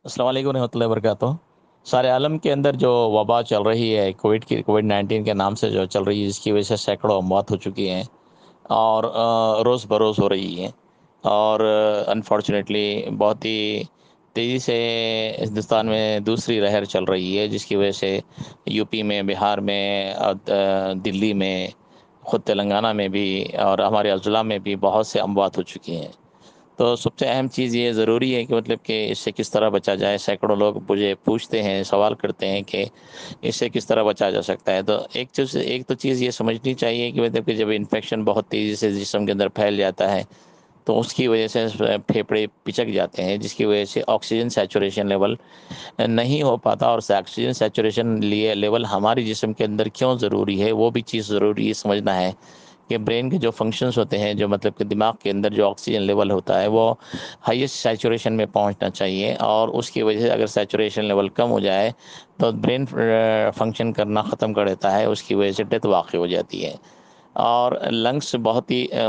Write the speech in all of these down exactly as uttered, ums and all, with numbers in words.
अस्सलाम वालेकुम रहमतुल्लाहि वबरकातुहू। सारे आलम के अंदर जो वबा चल रही है कोविड की कोविड नाइन्टीन के नाम से जो चल रही है, जिसकी वजह से सैकड़ों अमवात हो चुकी हैं और अ, रोज़ बरोज़ हो रही हैं। और अनफॉर्चुनेटली बहुत ही तेज़ी से हिंदुस्तान में दूसरी लहर चल रही है, जिसकी वजह से यूपी में, बिहार में, अ, द दिल्ली में, ख़ुद तेलंगाना में भी और हमारे अज़ला में भी बहुत से अमवात हो चुकी हैं। तो सबसे अहम चीज़ ये ज़रूरी है कि मतलब कि इससे किस तरह बचा जाए। सैकड़ों लोग मुझे पूछते हैं, सवाल करते हैं कि इससे किस तरह बचा जा सकता है। तो एक चीज़ एक तो चीज़ ये समझनी चाहिए कि मतलब कि जब इन्फेक्शन बहुत तेज़ी से जिस्म के अंदर फैल जाता है, तो उसकी वजह से फेफड़े पिचक जाते हैं, जिसकी वजह से ऑक्सीजन सैचुरेशन लेवल नहीं हो पाता। और ऑक्सीजन सैचुरेशन लिए लेवल हमारे जिस्म के अंदर क्यों ज़रूरी है, वो भी चीज़ ज़रूरी है समझना है कि ब्रेन के जो फंक्शंस होते हैं, जो मतलब कि दिमाग के अंदर जो ऑक्सीजन लेवल होता है, वो हाईएस्ट सैचुरेशन में पहुंचना चाहिए। और उसकी वजह से अगर सैचुरेशन लेवल कम हो जाए तो ब्रेन फंक्शन करना ख़त्म कर देता है, उसकी वजह से डेथ वाक़ई हो जाती है। और लंग्स बहुत ही अ,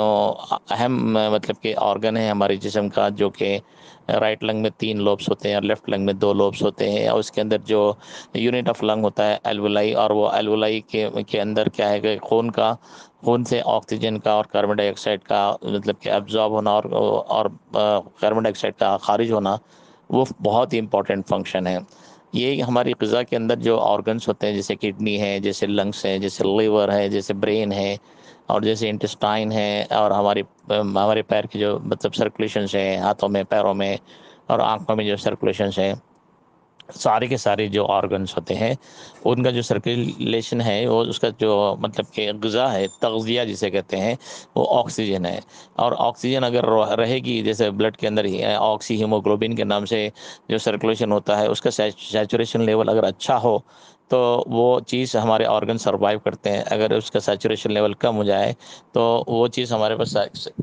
अहम अ, मतलब कि ऑर्गन है हमारे जिस्म का, जो कि राइट लंग में तीन लोब्स होते हैं और लेफ्ट लंग में दो लोब्स होते हैं। और उसके अंदर जो यूनिट ऑफ लंग होता है एल्वोलाई, और वो एल्वोलाई के के अंदर क्या है कि खून का खून से ऑक्सीजन का और कार्बन डाइऑक्साइड का मतलब कि एब्जॉर्ब होना और और कार्बन डाइऑक्साइड का खारिज होना, वो बहुत ही इम्पोर्टेंट फंक्शन है। ये हमारी ग़िज़ा के अंदर जो ऑर्गन्स होते हैं, जैसे किडनी है, जैसे लंग्स है, जैसे लीवर है, जैसे ब्रेन है और जैसे इंटेस्टाइन है, और हमारे हमारे पैर की जो मतलब सर्कुलेशंस है, हाथों में, पैरों में और आँखों में जो सर्कुलेशंस हैं, सारे के सारे जो ऑर्गन्स होते हैं, उनका जो सर्कुलेशन है, वो उसका जो मतलब कि ग़िज़ा है, तग़ज़िया जिसे कहते हैं, वो ऑक्सीजन है। और ऑक्सीजन अगर रहेगी, जैसे ब्लड के अंदर ही ऑक्सी हीमोग्लोबिन के नाम से जो सर्कुलेशन होता है, उसका सैचुरेशन लेवल अगर अच्छा हो, तो वो चीज़ हमारे ऑर्गन सर्वाइव करते हैं। अगर उसका सैचुरेशन लेवल कम हो जाए, तो वो चीज़ हमारे पास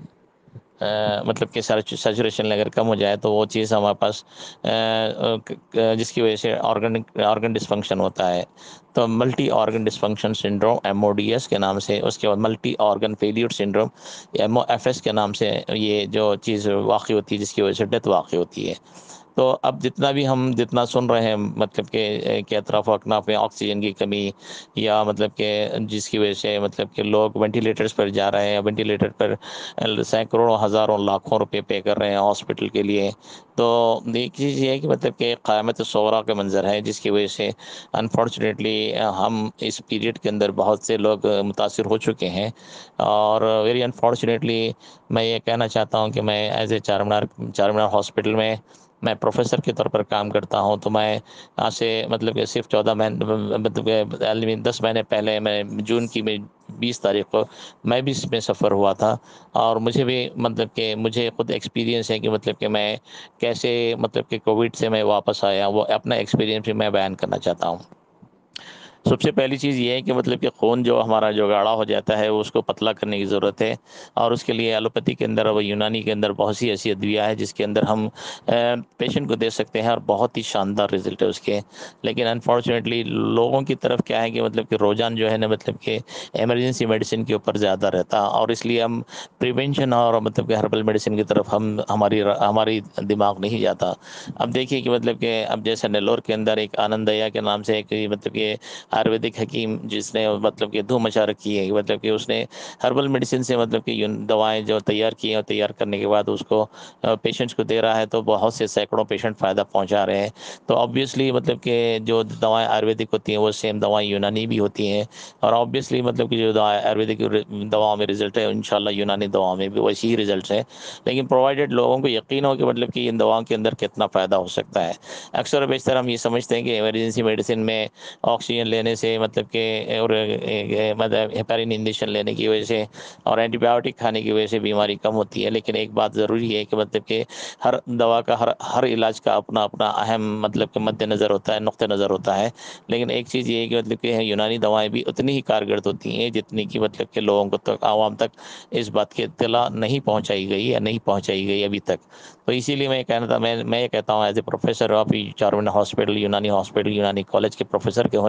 अ, मतलब कि सैचुरेशन अगर कम हो जाए, तो वो चीज़ हमारे पास अ, अ, जिसकी वजह से ऑर्गन ऑर्गन डिसफंक्शन होता है। तो multi organ dysfunction syndrome M O D S के नाम से, उसके बाद multi organ failure syndrome M O F S के नाम से ये जो चीज़ वाक़ई होती है, जिसकी वजह से डेथ वाक़ई होती है। तो अब जितना भी हम जितना सुन रहे हैं मतलब कि के अतराफ़ अकनाफ़ में ऑक्सीजन की कमी, या मतलब कि जिसकी वजह से मतलब कि लोग वेंटिलेटर्स पर जा रहे हैं, वेंटिलेटर पर सैकड़ों हज़ारों लाखों रुपए पे कर रहे हैं हॉस्पिटल के लिए। तो एक चीज़ ये है कि मतलब कि क़यामत सुग़रा का मंज़र है, जिसकी वजह से अनफॉर्चुनेटली हम इस पीरियड के अंदर बहुत से लोग मुतासिर हो चुके हैं। और वेरी अनफॉर्चुनेटली मैं ये कहना चाहता हूँ कि मैं as a Charminar Charminar hospital में मैं प्रोफ़ेसर के तौर पर काम करता हूँ। तो मैं आज से मतलब कि सिर्फ़ चौदह महीने मतलब दस महीने पहले, मैं जून की में बीस तारीख़ को मैं भी इसमें सफ़र हुआ था। और मुझे भी मतलब कि मुझे खुद एक्सपीरियंस है कि मतलब कि मैं कैसे मतलब कि कोविड से मैं वापस आया, वो अपना एक्सपीरियंस भी मैं बयान करना चाहता हूँ। सबसे पहली चीज़ ये है कि मतलब कि खून जो हमारा जो गाढ़ा हो जाता है, उसको पतला करने की ज़रूरत है। और उसके लिए एलोपैथी के अंदर और यूनानी के अंदर बहुत सी ऐसी अद्वियाँ है, जिसके अंदर हम अ, पेशेंट को दे सकते हैं और बहुत ही शानदार रिज़ल्ट है उसके। लेकिन अनफॉर्चुनेटली लोगों की तरफ क्या है कि मतलब कि रुझान जो है ना, मतलब कि इमरजेंसी मेडिसिन के ऊपर ज़्यादा रहता है, और इसलिए हम प्रिवेंशन और मतलब कि हर्बल मेडिसिन की तरफ हम हमारी हमारी दिमाग नहीं जाता। अब देखिए कि मतलब कि अब जैसे नेल्लोर के अंदर एक आनंद दया के नाम से एक मतलब कि आयुर्वेदिक हकीम, जिसने मतलब कि धूम मचा रखी है, मतलब कि उसने हर्बल मेडिसिन से मतलब कि यून दवाएँ जो तैयार की हैं, और तैयार करने के बाद उसको अ, पेशेंट्स को दे रहा है, तो बहुत से सैकड़ों पेशेंट फ़ायदा पहुँचा रहे हैं। तो ऑब्वियसली मतलब कि जो दवाएँ आयुर्वेदिक होती हैं, वो सेम दवाएँ यूनानी भी होती हैं। और ऑब्वियसली मतलब कि जो दवा आयुर्वेदिक दवाओं में रिज़ल्ट है, इंशाल्लाह यूनानी दवाओं में भी वैसे ही रिज़ल्ट्स हैं। लेकिन प्रोवाइडेड लोगों को यकीन हो कि मतलब कि इन दवाओं के अंदर कितना फ़ायदा हो सकता है। अक्सर बेशतर हम ये समझते हैं कि इमरजेंसी मेडिसिन में ऑक्सीजन लेने से मतलब कि और ए, मतलब हेपारिन इंजेक्शन लेने की वजह से और एंटीबायोटिक खाने की वजह से बीमारी कम होती है। लेकिन एक बात ज़रूरी है कि मतलब कि हर दवा का हर हर इलाज का अपना अपना अहम मतलब कि मद्देनज़र होता है, नुक़्ते नज़र होता है। लेकिन एक चीज़ ये है कि मतलब कि यूनानी दवाएँ भी उतनी ही कारगर होती हैं, जितनी कि मतलब कि लोगों को तक आवाम तक इस बात की इत्तला नहीं पहुँचाई गई या नहीं पहुँचाई गई अभी तक। तो इसीलिए मैं कहना था मैं मैं ये कहता हूँ as a professor of Charminar hospital, Unani hospital, Unani college के प्रोफ़ेसर के होने के नाते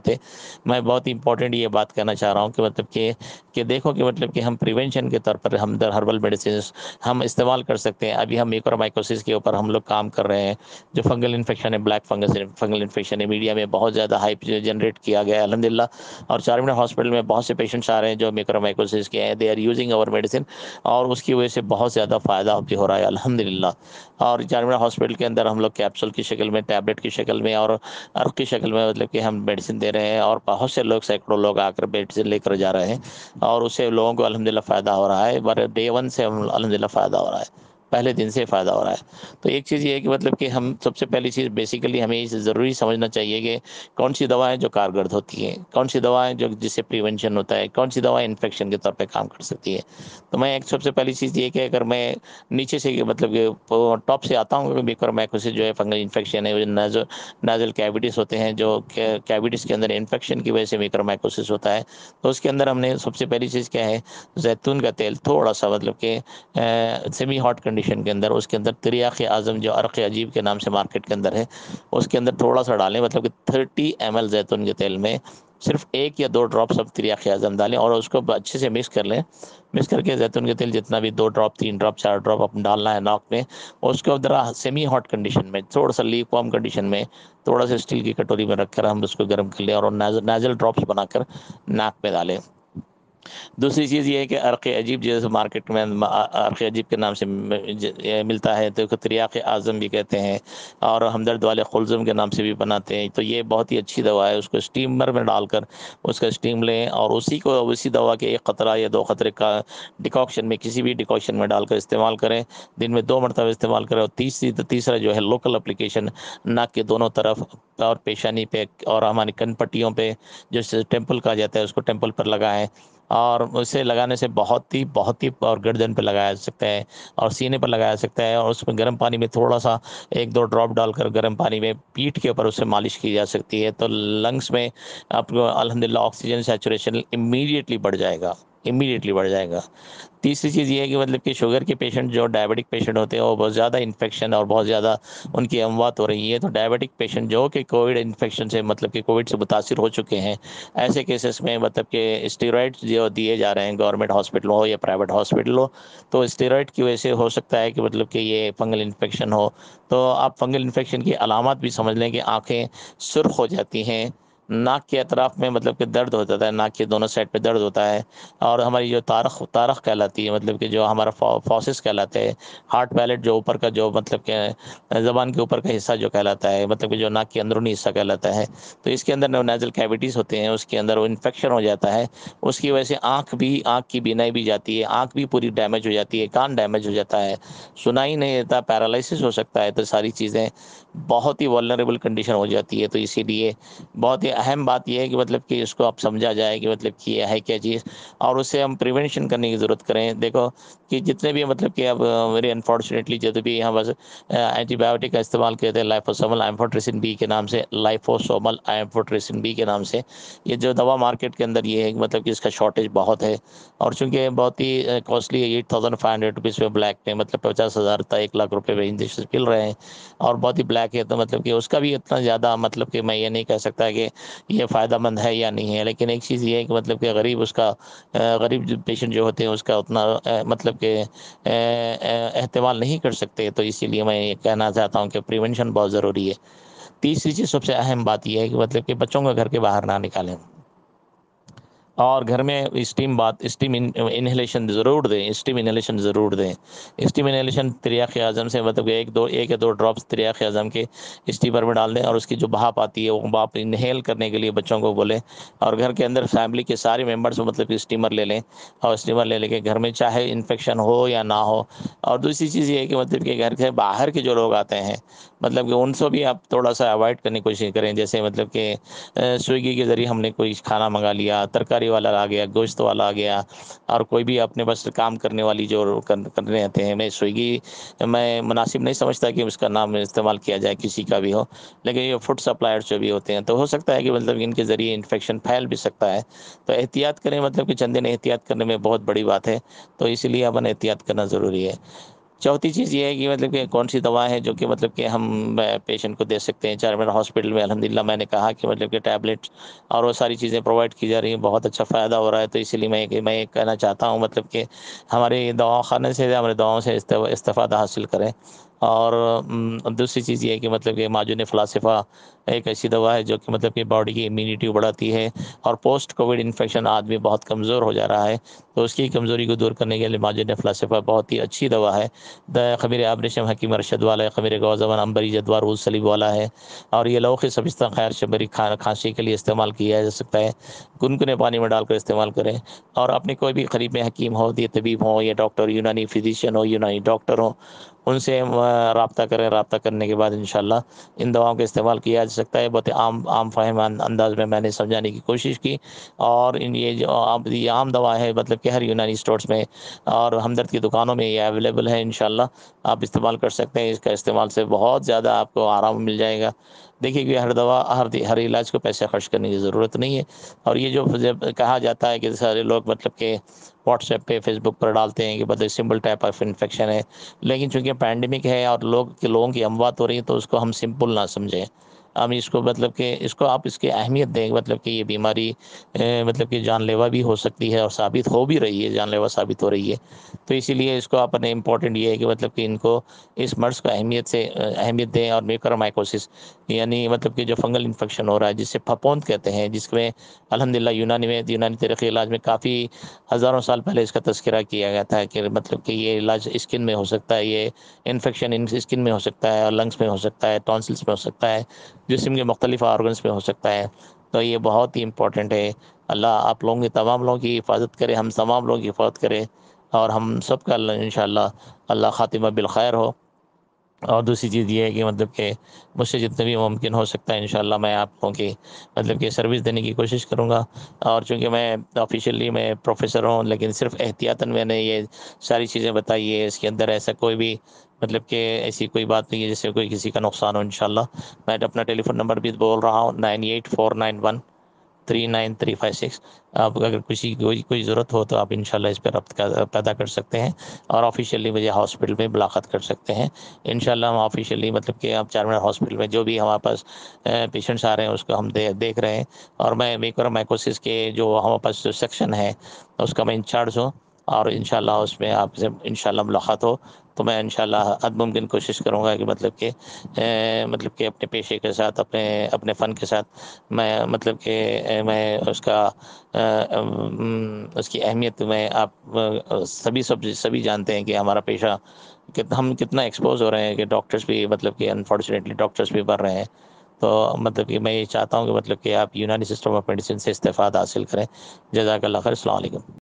ہوتے. میں بہت امپورٹنٹ یہ بات کہنا چاہ رہا ہوں کہ مطلب کہ کہ دیکھو کہ مطلب کہ ہم پریونشن کے طور پر ہم ہربل میڈیسنس ہم استعمال کر سکتے ہیں. ابھی ہم میکرومائکوسس کے اوپر ہم لوگ کام کر رہے ہیں. جو فنگل انفیکشن ہے، بلیک فنگس فنگل انفیکشن ہے، میڈیا میں بہت زیادہ ہائپ جنریٹ کیا گیا ہے الحمد للہ. اور چار مینار ہاسپٹل میں بہت سے پیشنٹس آ رہے ہیں جو میکرومائکوسس کے ہیں. دے آر یوزنگ اور میڈیسن، اور اس کی وجہ سے بہت زیادہ فائدہ بھی ہو رہا ہے الحمد للہ. اور چار مینار ہاسپٹل کے اندر ہم لوگ کیپسول کی شکل میں، ٹیبلٹ کی شکل میں اور عرق کی شکل میں مطلب کہ ہم میڈیسن دے رہے ہیں. اور بہت سے لوگ، سینکڑوں لوگ آ کر میڈیسن لے کر جا رہے ہیں، اور اس سے لوگوں کو الحمد للہ فائدہ ہو رہا ہے. بر ڈے ون سے الحمد للہ فائدہ ہو رہا ہے، پہلے دن سے فائدہ ہو رہا ہے. تو ایک چیز یہ ہے کہ مطلب کہ ہم سب سے پہلی چیز بیسیکلی ہمیں یہ ضروری سمجھنا چاہیے کہ کون سی دوائیں جو کارگرد ہوتی ہیں، کون سی دوائیں جو جس سے پریونشن ہوتا ہے، کون سی دوائیں انفیکشن کے طور پہ کام کر سکتی ہے. تو میں ایک سب سے پہلی چیز یہ کہ اگر میں نیچے سے مطلب کہ ٹاپ سے آتا ہوں، میکرومائکوسس جو ہے فنگل انفیکشن ہے، نازل کیویٹیز ہوتے ہیں، جو کیویٹیز کے اندر انفیکشن کی وجہ سے میکرومائکوسس ہوتا ہے. تو اس کے اندر ہم نے سب سے پہلی چیز کیا ہے، زیتون کا تیل تھوڑا سا مطلب کہ سیمی ہاٹ کنڈیشن کے اندر، اس کے اندر تریاق اعظم جو عرق عجیب کے نام سے مارکیٹ کے اندر ہے، اس کے اندر تھوڑا سا ڈالیں. مطلب کہ تھرٹی ایم ایل زیتون کے تیل میں صرف ایک یا دو ڈراپ سب تریاق اعظم ڈالیں، اور اس کو اچھے سے مکس کر لیں. مکس کر کے زیتون کے تیل جتنا بھی دو ڈراپ، تین ڈراپ، چار ڈراپ اپ ڈالنا ہے ناک میں، اور اس کو ذرا سیمی ہاٹ کنڈیشن میں، تھوڑا سا لیک وارم کنڈیشن میں، تھوڑا سا اسٹیل کی کٹوری میں رکھ کر ہم اس کو گرم کر لیں، اور نازل ڈراپس بنا کر ناک پہ ڈالیں. دوسری چیز یہ ہے کہ عرق عجیب جیسے مارکیٹ میں عرق عجیب کے نام سے ملتا ہے، تو تریاق اعظم بھی کہتے ہیں، اور ہمدرد والے خلزم کے نام سے بھی بناتے ہیں. تو یہ بہت ہی اچھی دوا ہے. اس کو اسٹیمر میں ڈال کر اس کا اسٹیم لیں، اور اسی کو اسی دوا کے ایک قطرہ یا دو قطرے کا ڈیکاکشن میں، کسی بھی ڈیکاکشن میں ڈال کر استعمال کریں. دن میں دو مرتبہ استعمال کریں. اور تیسری تیسرا جو ہے لوکل اپلیکیشن، ناک کے دونوں طرف اور پیشانی پہ اور ہماری کن پٹیوں پہ، جو ٹیمپل کہا جاتا ہے، اس کو ٹیمپل پر لگائیں. اور اسے لگانے سے بہت ہی بہت ہی اور گردن پہ لگایا جا سکتا ہے، اور سینے پر لگایا سکتا ہے. اور اس میں گرم پانی میں تھوڑا سا ایک دو ڈراپ ڈال کر گرم پانی میں پیٹھ کے اوپر اس سے مالش کی جا سکتی ہے. تو لنگس میں آپ کو الحمد للہ آکسیجن سیچوریشن امیڈیٹلی بڑھ جائے گا، امیڈیٹلی بڑھ جائے گا. تیسری چیز یہ ہے کہ مطلب کہ شوگر کے پیشنٹ، جو ڈائبٹک پیشنٹ ہوتے ہیں، وہ بہت زیادہ انفیکشن اور بہت زیادہ ان کی اموات ہو رہی ہے. تو ڈائبٹک پیشنٹ جو کہ کووڈ انفیکشن سے مطلب کہ کووڈ سے متاثر ہو چکے ہیں، ایسے کیسز میں مطلب کہ اسٹیرائڈز جو دیے جا رہے ہیں، گورنمنٹ ہاسپٹل ہو یا پرائیویٹ ہاسپٹل ہو، تو اسٹیرائڈ کی وجہ سے ہو سکتا ہے کہ مطلب کہ یہ فنگل انفیکشن ہو. تو آپ فنگل انفیکشن کی علامات بھی سمجھ لیں کہ آنکھیں سرخ ہو جاتی ہیں، ناک کے اطراف میں مطلب کہ درد ہو جاتا ہے، ناک کے دونوں سائڈ پہ درد ہوتا ہے. اور ہماری جو تارخ تارخ کہلاتی ہے، مطلب کہ جو ہمارا فاسس کہلاتے ہیں، ہارٹ پیلٹ جو اوپر کا جو مطلب کہ زبان کے اوپر کا حصہ جو کہلاتا ہے، مطلب کہ جو ناک کے اندرونی حصہ کہلاتا ہے، تو اس کے اندر نیزل کیویٹیز ہوتے ہیں، اس کے اندر وہ انفیکشن ہو جاتا ہے. اس کی وجہ سے آنکھ بھی، آنکھ کی بینائی بھی جاتی ہے، آنکھ بھی پوری ڈیمیج ہو جاتی ہے، کان ڈیمیج ہو جاتا ہے، سنائی نہیں دیتا، پیرالائسس ہو سکتا ہے. تو ساری چیزیں بہت ہی ولنریبل کنڈیشن ہو جاتی ہے. تو اسی لیے بہت ہی اہم بات یہ ہے کہ مطلب کہ اس کو اب سمجھا جائے کہ مطلب کہ یہ ہے کیا چیز، اور اس سے ہم پریونشن کرنے کی ضرورت کریں. دیکھو کہ جتنے بھی مطلب کہ اب ویری انفارچونیٹلی جب بھی یہاں بس اینٹی بایوٹک کا استعمال کرتے ہیں، لائفوسومل ایمفوٹریسن بی کے نام سے، لائفوسومل ایمفوٹریسن بی کے نام سے، یہ جو دوا مارکیٹ کے اندر یہ ہے مطلب کہ اس کا شارٹیج بہت ہے. اور چونکہ بہت ہی کاسٹلی ہے، eight thousand five hundred rupees پہ بلیک میں، مطلب پچاس ہزار تا ایک لاکھ روپے میں انجیکشن مل رہے ہیں، اور بہت ہی بلیک ہے. تو مطلب کہ اس کا بھی اتنا زیادہ مطلب کہ میں یہ نہیں کہہ سکتا کہ یہ فائدہ مند ہے یا نہیں ہے. لیکن ایک چیز یہ ہے کہ مطلب کہ غریب اس کا غریب پیشنٹ جو ہوتے ہیں اس کا اتنا مطلب کہ احتمال نہیں کر سکتے. تو اسی لیے میں یہ کہنا چاہتا ہوں کہ پریونشن بہت ضروری ہے. تیسری چیز سب سے اہم بات یہ ہے کہ مطلب کہ بچوں کو گھر کے باہر نہ نکالیں، اور گھر میں اسٹیم بات اسٹیم انہیلیشن ضرور دیں، اسٹیم انہیلیشن ضرور دیں. اسٹیم انہیلیشن تریاق اعظم سے مطلب کہ ایک دو ایک یا دو ڈراپس تریاق اعظم کے اسٹیمر میں ڈال دیں، اور اس کی جو بھاپ آتی ہے وہ بھاپ انہیل کرنے کے لیے بچوں کو بولیں. اور گھر کے اندر فیملی کے سارے ممبرس مطلب کہ اسٹیمر لے لیں، اور اسٹیمر لے لے کے گھر میں چاہے انفیکشن ہو یا نہ ہو. اور دوسری چیز یہ ہے کہ مطلب کہ گھر کے باہر کے جو لوگ آتے ہیں، مطلب کہ ان سے بھی آپ تھوڑا سا اوائڈ کرنے کی کوشش کریں. جیسے مطلب کہ سویگی کے ذریعے ہم نے کوئی کھانا منگا لیا، ترکاری والا آ گیا، گوشت والا آ گیا، اور کوئی بھی اپنے بس کام کرنے والی جو کرنے آتے ہیں. میں سویگی میں مناسب نہیں سمجھتا کہ اس کا نام استعمال کیا جائے کسی کا بھی ہو، لیکن یہ فوڈ سپلائرز جو بھی ہوتے ہیں، تو ہو سکتا ہے کہ مطلب ان کے ذریعے انفیکشن پھیل بھی سکتا ہے. تو احتیاط کریں، مطلب کہ چند دن احتیاط کرنے میں بہت بڑی بات ہے. تو اسی لیے اپن احتیاط کرنا ضروری ہے. چوتھی چیز یہ ہے کہ مطلب کہ کون سی دوا ہے جو کہ مطلب کہ ہم پیشنٹ کو دے سکتے ہیں. چارمین ہاسپٹل میں الحمدللہ میں نے کہا کہ مطلب کہ ٹیبلٹ اور وہ ساری چیزیں پرووائڈ کی جا رہی ہیں, بہت اچھا فائدہ ہو رہا ہے. تو اسی لیے میں میں یہ کہنا چاہتا ہوں مطلب کہ ہمارے دوا خانے سے ہمارے دواؤں سے استفادہ حاصل کریں. اور دوسری چیز یہ ہے کہ مطلب کہ ماجون فلاسفہ ایک ایسی دوا ہے جو کہ مطلب کہ باڈی کی امیونٹی بڑھاتی ہے, اور پوسٹ کووڈ انفیکشن آدمی بہت کمزور ہو جا رہا ہے, تو اس کی کمزوری کو دور کرنے کے لیے ماجون فلاسفہ بہت ہی اچھی دوا ہے. خمیر آبریشم حکیم ارشد والا ہے, خمیر گوزمان امبری جدوار روز سلیب والا ہے, اور یہ لوق سبستہ خیر شبری کھانسی کے لیے استعمال کیا جا سکتا ہے. گنگنے پانی میں ڈال کر استعمال کریں. اور اپنے کوئی بھی قریب میں حکیم ہو, یا طبیب ہوں, یا ڈاکٹر یونانی فزیشین ہو, یونانی ڈاکٹر ہوں, ان سے رابطہ کریں. رابطہ کرنے کے بعد انشاءاللہ ان دواؤں کا استعمال کیا جا سکتا ہے. بہت عام عام فہم انداز میں میں نے سمجھانے کی کوشش کی. اور ان یہ جو یہ عام دوا ہے مطلب کہ ہر یونانی اسٹورز میں اور ہمدرد کی دکانوں میں یہ اویلیبل ہے. انشاءاللہ آپ استعمال کر سکتے ہیں. اس کا استعمال سے بہت زیادہ آپ کو آرام مل جائے گا. دیکھیے کہ ہر دوا ہر ہر علاج کو پیسے خرچ کرنے کی ضرورت نہیں ہے. اور یہ جو کہا جاتا ہے کہ سارے لوگ مطلب کہ واٹس ایپ پہ فیس بک پر ڈالتے ہیں کہ مطلب سمپل ٹائپ آف انفیکشن ہے, لیکن چونکہ پینڈیمک ہے اور لوگ کے لوگوں کی اموات ہو رہی ہے, تو اس کو ہم سمپل نہ سمجھیں. ہم اس کو مطلب کہ اس کو آپ اس کی اہمیت دیں, مطلب کہ یہ بیماری مطلب کہ جان لیوا بھی ہو سکتی ہے, اور ثابت ہو بھی رہی ہے, جان لیوا ثابت ہو رہی ہے. تو اسی لیے اس کو اپنے امپورٹنٹ یہ ہے کہ مطلب کہ ان کو اس مرض کو اہمیت سے اہمیت دیں. اور میوکرمائکوسس یعنی مطلب کہ جو فنگل انفیکشن ہو رہا ہے جسے پھپھوند کہتے ہیں, جس میں الحمدللہ یونانی میں یونانی طریقے علاج میں کافی ہزاروں سال پہلے اس کا تذکرہ کیا گیا تھا کہ مطلب کہ یہ علاج اسکن میں ہو سکتا ہے, یہ انفیکشن اسکن میں ہو سکتا ہے, اور لنگس میں ہو سکتا ہے, ٹونسلس میں ہو سکتا ہے, جسم کے مختلف آرگنس میں ہو سکتا ہے. تو یہ بہت ہی امپورٹنٹ ہے. اللہ آپ لوگوں کی تمام لوگوں کی حفاظت کرے, ہم تمام لوگوں کی حفاظت کرے, اور ہم سب کا اللہ انشاءاللہ اللہ خاتمہ بالخیر ہو. اور دوسری چیز یہ ہے کہ مطلب کہ مجھ سے جتنے بھی ممکن ہو سکتا ہے انشاءاللہ میں آپ لوگوں کی مطلب کہ سروس دینے کی کوشش کروں گا. اور چونکہ میں آفیشیلی میں پروفیسر ہوں, لیکن صرف احتیاطاً میں نے یہ ساری چیزیں بتائی ہے. اس کے اندر ایسا کوئی بھی مطلب کہ ایسی کوئی بات نہیں ہے جس سے کوئی کسی کا نقصان ہو. انشاءاللہ میں اپنا ٹیلی فون نمبر بھی بول رہا ہوں, nine eight four nine one three nine three five six. آپ اگر کسی کوئی کوئی ضرورت ہو تو آپ انشاءاللہ اس پہ ربط پیدا کر سکتے ہیں, اور آفیشیلی مجھے ہاسپٹل میں ملاقات کر سکتے ہیں. انشاءاللہ ہم آفیشیلی مطلب کہ آپ چارمینار ہاسپٹل میں جو بھی ہمارے پاس پیشنٹس آ رہے ہیں اس کو ہم دیکھ رہے ہیں. اور میں میوکرمائکوسس کے جو ہمارے پاس جو سیکشن ہے اس کا میں انچارج ہوں, اور انشاءاللہ اس میں آپ سے انشاءاللہ ملاقات ہو تو میں انشاءاللہ حد ممکن کوشش کروں گا کہ مطلب کہ مطلب کہ اپنے پیشے کے ساتھ اپنے اپنے فن کے ساتھ میں مطلب کہ میں اس کا اس کی اہمیت میں آپ سبھی سب سبھی جانتے ہیں کہ ہمارا پیشہ کہ ہم کتنا ایکسپوز ہو رہے ہیں, کہ ڈاکٹرس بھی مطلب کہ انفارچونیٹلی ڈاکٹرس بھی بڑھ رہے ہیں. تو مطلب کہ میں یہ چاہتا ہوں کہ مطلب کہ آپ یونانی سسٹم آف میڈیسن سے استفادہ حاصل کریں. جزاک اللہ خیر. السلام علیکم.